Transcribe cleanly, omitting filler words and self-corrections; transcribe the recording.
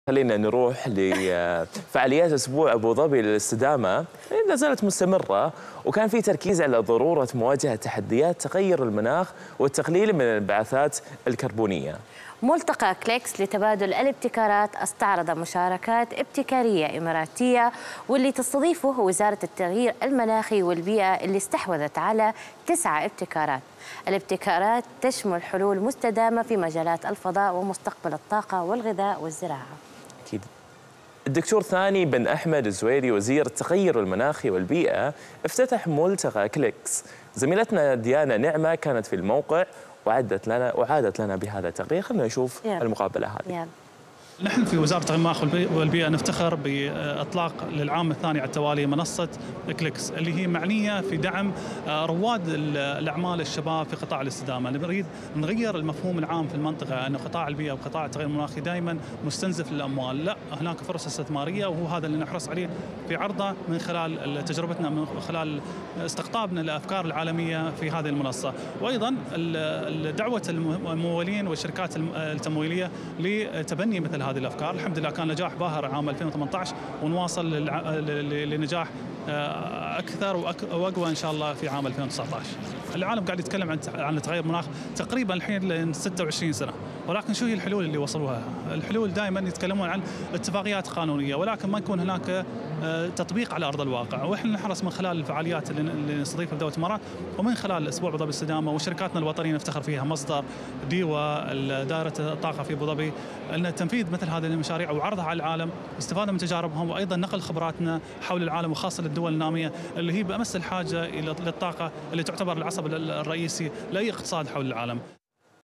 خلينا نروح لفعاليات أسبوع أبو ظبي للاستدامة. لا زالت مستمرة، وكان في تركيز على ضرورة مواجهة تحديات تغير المناخ والتقليل من الانبعاثات الكربونية. ملتقى كليكس لتبادل الابتكارات استعرض مشاركات ابتكارية إماراتية واللي تستضيفه وزارة التغيير المناخي والبيئة، اللي استحوذت على 9 ابتكارات. الابتكارات تشمل حلول مستدامة في مجالات الفضاء ومستقبل الطاقة والغذاء والزراعة. أكيد. الدكتور ثاني بن أحمد الزويري وزير التغير المناخي والبيئة افتتح ملتقى كليكس. زميلتنا ديانا نعمة كانت في الموقع وعادت لنا بهذا التقرير. خلينا نشوف المقابلة هذه. نحن في وزارة التغير المناخي والبيئة نفتخر بإطلاق للعام الثاني على التوالي منصة كليكس، اللي هي معنية في دعم رواد الأعمال الشباب في قطاع الاستدامة. نريد نغير المفهوم العام في المنطقة أن قطاع البيئة وقطاع التغير المناخي دائما مستنزف للأموال، لا، هناك فرص استثمارية، وهو هذا اللي نحرص عليه في عرضه من خلال تجربتنا، من خلال استقطابنا للأفكار العالمية في هذه المنصة، وأيضا دعوة الممولين والشركات التمويلية لتبني مثل هذه الافكار. الحمد لله كان نجاح باهر عام 2018، ونواصل لنجاح اكثر واقوى ان شاء الله في عام 2019. العالم قاعد يتكلم عن تغير المناخ تقريبا الحين 26 سنه، ولكن شو هي الحلول اللي وصلوها؟ الحلول دائما يتكلمون عن اتفاقيات قانونيه، ولكن ما يكون هناك تطبيق على ارض الواقع. واحنا نحرص من خلال الفعاليات اللي نستضيفها في دوله الامارات، ومن خلال اسبوع ابو ظبي الاستدامه وشركاتنا الوطنيه نفتخر فيها، مصدر، ديوا، دائره الطاقه في ابو ظبي، ان تنفيذ مثل هذه المشاريع وعرضها على العالم، استفاده من تجاربهم، وايضا نقل خبراتنا حول العالم وخاصه للدول الناميه اللي هي بامس الحاجه الى الطاقه اللي تعتبر العصب الرئيسي لاي اقتصاد حول العالم.